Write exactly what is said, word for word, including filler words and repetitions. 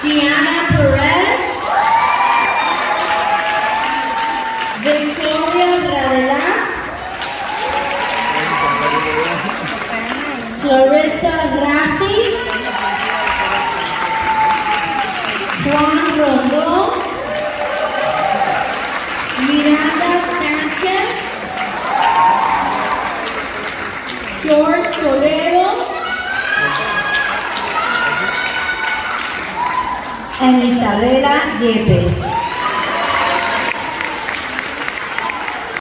Gianna Perez, Victoria Bradelat, Clarissa Grassi, Juan Rondón, Miranda Sánchez, George Toledo, and Isabela Yepes.